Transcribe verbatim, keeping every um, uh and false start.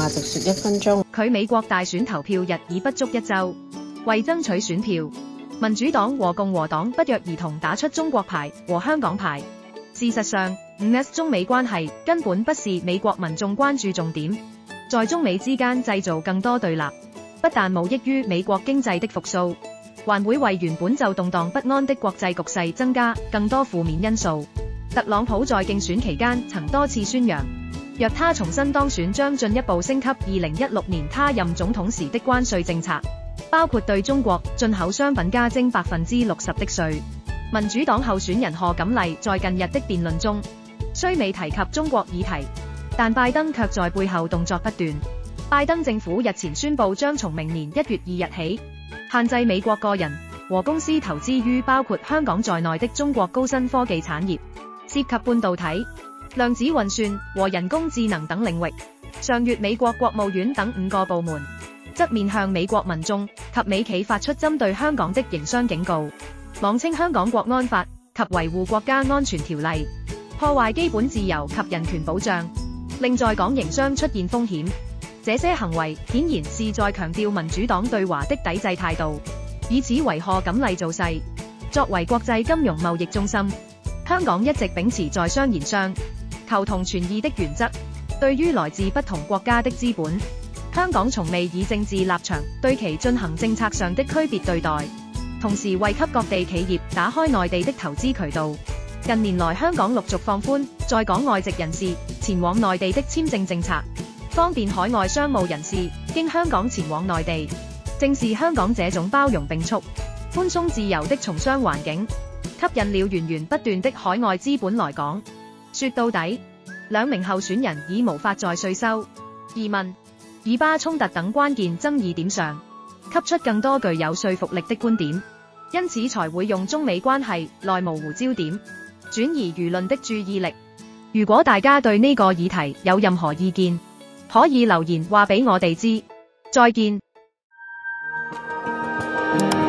話直說一分鐘。 距美國大選投票日已不足一週，為爭取選票，民主黨和共和黨不約而同打出中國牌和香港牌。事實上，五 S 中美關係根本不是美國民眾關注重點，在中美之間製造更多對立，不但無益於美國經濟的復甦，還會為原本就動盪不安的國際局勢增加更多負面因素。特朗普在競選期間曾多次宣揚，若他重新當選，將進一步升級二零一六年他任總統時的關稅政策，包括對中國進口商品加徵百分之六十的稅。民主黨候選人賀錦麗在近日的辯論中，雖未提及中國議題，但拜登卻在背後動作不斷。拜登政府日前宣布，將從明年一月二日起，限制美國個人和公司投資於包括香港在內的中國高新科技產業，涉及半導體、量子運算和人工智能等領域。上月美國國務院等五個部門則面向美國民眾及美企發出針對香港的營商警告，妄稱香港國安法及維護國家安全條例破壞基本自由及人權保障，令在港營商出現風險。這些行為顯然是在強調民主黨對華的抵制態度，以此為賀錦麗造勢。作為國際金融貿易中心，香港一直秉持在商言商、求同存異的原則。對於來自不同國家的資本，香港從未以政治立場對其進行政策上的區別對待，同時為給各地企業打開內地的投資渠道。近年來，香港陸續放寬在港外籍人士前往內地的簽證政策，方便海外商務人士經香港前往內地。正是香港這種包容並蓄、寬鬆自由的從商環境，吸引了源源不斷的海外資本來港。說到底，兩名候選人已無法在稅收、移民、以巴衝突等關鍵爭議點上給出更多具有說服力的觀點，因此才會用中美關係來模糊焦點，轉移輿論的注意力。如果大家對呢個議題有任何意見，可以留言話俾我哋知。再見。